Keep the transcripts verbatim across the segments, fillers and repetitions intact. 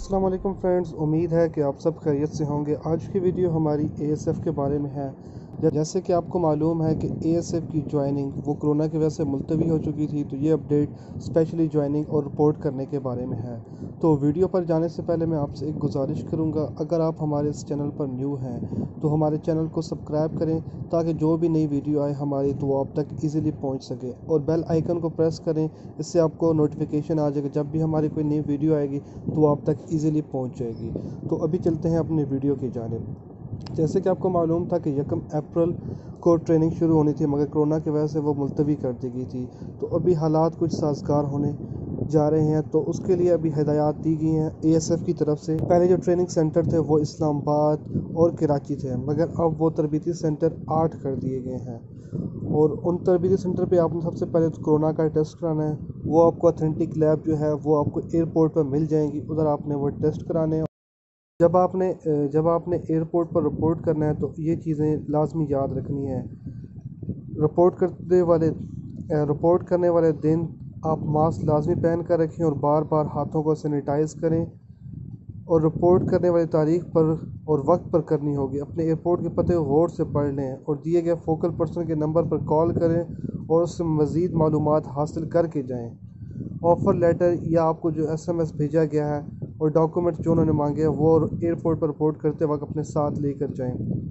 अस्सलाम वालेकुम फ्रेंड्स, उम्मीद है कि आप सब खैरियत से होंगे। आज की वीडियो हमारी ए एस एफ के बारे में है। जैसे कि आपको मालूम है कि ए एस एफ की ज्वाइनिंग वो कोरोना की वजह से मुलतवी हो चुकी थी, तो ये अपडेट स्पेशली ज्वाइनिंग और रिपोर्ट करने के बारे में है। तो वीडियो पर जाने से पहले मैं आपसे एक गुजारिश करूंगा, अगर आप हमारे इस चैनल पर न्यू हैं तो हमारे चैनल को सब्सक्राइब करें ताकि जो भी नई वीडियो आए हमारी तो वो आप तक ईज़िली पहुँच सके, और बेल आइकन को प्रेस करें। इससे आपको नोटिफिकेशन आ जाएगा जब भी हमारी कोई नई वीडियो आएगी तो वो आप तक ईज़िली पहुँच जाएगी। तो अभी चलते हैं अपनी वीडियो की जानिब। जैसे कि आपको मालूम था कि यकम अप्रैल को ट्रेनिंग शुरू होनी थी, मगर कोरोना की वजह से वो मुलतवी कर दी गई थी। तो अभी हालात कुछ साजगार होने जा रहे हैं, तो उसके लिए अभी हिदायत दी गई हैं ए एस एफ की तरफ से। पहले जो ट्रेनिंग सेंटर थे वो इस्लामाबाद और कराची थे, मगर अब वो तरबीती सेंटर आठ कर दिए गए हैं। और उन तरबीती सेंटर पे आपने सबसे पहले तो कोरोना का टेस्ट कराना है। वो आपको ऑथेंटिक लैब जो है वो आपको एयरपोर्ट पर मिल जाएंगी, उधर आपने वो टेस्ट कराने हैं। जब आपने जब आपने एयरपोर्ट पर रिपोर्ट करना है तो ये चीज़ें लाजमी याद रखनी है। रिपोर्ट करने वाले रिपोर्ट करने वाले दिन आप मास्क लाजमी पहन कर रखें और बार बार हाथों को सैनिटाइज करें, और रिपोर्ट करने वाली तारीख पर और वक्त पर करनी होगी। अपने एयरपोर्ट के पते गौर से पढ़ लें और दिए गए फोकल पर्सन के नंबर पर कॉल करें और उससे मज़ीद मालूमात हासिल करके जाएं। ऑफ़र लेटर या आपको जो एस एम एस भेजा गया है और डॉक्यूमेंट्स जो उन्होंने मांगे हैं वो एयरपोर्ट पर रिपोर्ट करते वक्त अपने साथ लेकर जाएं।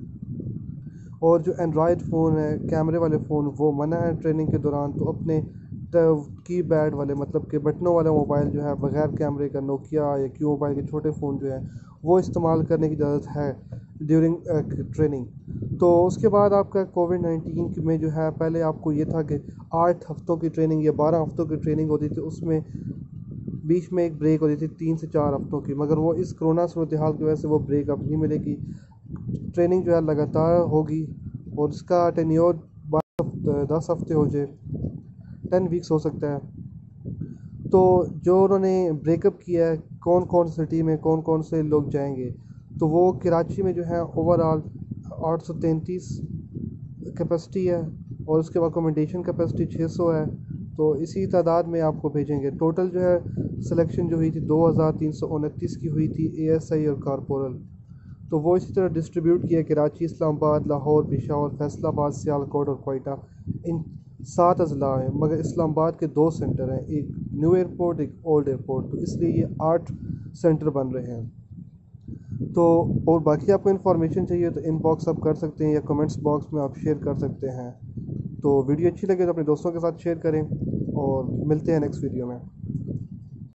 और जो एंड्रॉयड फ़ोन है, कैमरे वाले फ़ोन, वो मना है ट्रेनिंग के दौरान। तो अपने की पैड वाले मतलब के बटनों वाला मोबाइल जो है बग़ैर कैमरे का, नोकिया या क्यू मोबाइल के छोटे फ़ोन जो है वो इस्तेमाल करने की इजाज़त है ड्यूरिंग ट्रेनिंग। तो उसके बाद आपका कोविड नाइन्टीन में जो है, पहले आपको ये था कि आठ हफ्तों की ट्रेनिंग या बारह हफ्तों की ट्रेनिंग होती थी, उसमें बीच में एक ब्रेक होती थी तीन से चार हफ्तों की, मगर वो इस कोरोना सूरत हाल की वजह से वो ब्रेक अब नहीं मिलेगी। ट्रेनिंग जो है लगातार होगी और इसका टेन्योर दस हफ्ते हो जाए, टेन वीक्स हो सकता है। तो जो उन्होंने ब्रेकअप किया है, कौन कौन सिटी में कौन कौन से लोग जाएंगे, तो वो कराची में जो है ओवरऑल आठ सौ तैंतीस कैपेसिटी है और उसके बाद अकोमोडेशन कैपेसिटी छः सौ है। तो इसी तादाद में आपको भेजेंगे। टोटल जो है सिलेक्शन जो हुई थी दो हज़ार तीन सौ उनतीस की हुई थी, ए एस आई और कारपोरल। तो वो इसी तरह डिस्ट्रीब्यूट किया कराची, इस्लामाबाद, लाहौर, पेशावर, फैसलाबाद, सियालकोट और कोयटा। इन सात अजला हैं, मगर इस्लामाबाद के दो सेंटर हैं, एक न्यू एयरपोर्ट एक ओल्ड एयरपोर्ट, तो इसलिए ये आठ सेंटर बन रहे हैं। तो और बाकी आपको इन्फॉर्मेशन चाहिए तो इनबॉक्स आप कर सकते हैं या कमेंट्स बॉक्स में आप शेयर कर सकते हैं। तो वीडियो अच्छी लगे तो अपने दोस्तों के साथ शेयर करें और मिलते हैं नेक्स्ट वीडियो में।